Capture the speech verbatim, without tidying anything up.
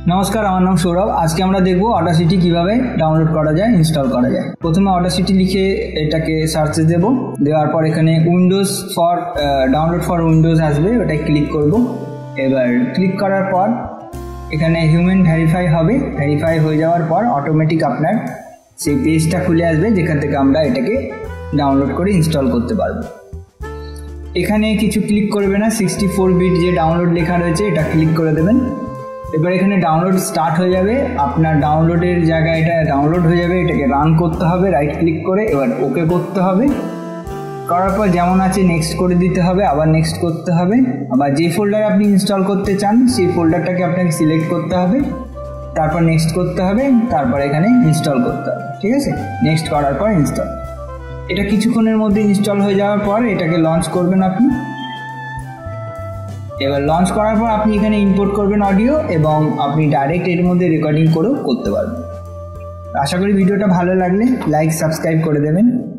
नमस्कार আমার নাম সৌরভ। আজকে আমরা দেখব অডাসিটি কিভাবে ডাউনলোড করা যায়, ইনস্টল করা যায়। প্রথমে অডাসিটি লিখে এটাকে সার্চে দেব, দেওয়ার পর এখানে windows for download for windows আসবে, ওটাই ক্লিক করব। এবার ক্লিক করার পর এখানে হিউম্যান ভেরিফাই হবে, ভেরিফাই হয়ে যাওয়ার পর অটোমেটিক আপনার সেই পেজটা খুলে আসবে যেখান থেকে আমরা এটাকে ডাউনলোড করে ইনস্টল করতে পারবো। এখানে কিছু ক্লিক করবে না, সিক্সটি ফোর বিট যে ডাউনলোড লেখা রয়েছে এটা ক্লিক করে দেবেন। এবার এখানে ডাউনলোড স্টার্ট হয়ে যাবে, আপনার ডাউনলোডের জায়গায় এটা ডাউনলোড হয়ে যাবে, এটাকে রান করতে হবে রাইট ক্লিক করে। এবার ওকে করতে হবে, করার পর যেমন আছে নেক্সট করে দিতে হবে, আবার নেক্সট করতে হবে। আবার যে ফোল্ডার আপনি ইনস্টল করতে চান সেই ফোল্ডারটাকে আপনাকে সিলেক্ট করতে হবে, তারপর নেক্সট করতে হবে, তারপর এখানে ইনস্টল করতে হবে। ঠিক আছে, নেক্সট করার পর ইনস্টল। এটা কিছুক্ষণের মধ্যে ইনস্টল হয়ে যাওয়ার পর এটাকে লঞ্চ করবেন আপনি। এবার লঞ্চ করার পর আপনি এখানে ইম্পোর্ট করবেন অডিও এবং আপনি ডাইরেক্ট এর মধ্যে রেকর্ডিং করেও করতে পারবেন। আশা করি ভিডিওটা ভালো লাগলে লাইক সাবস্ক্রাইব করে দেবেন।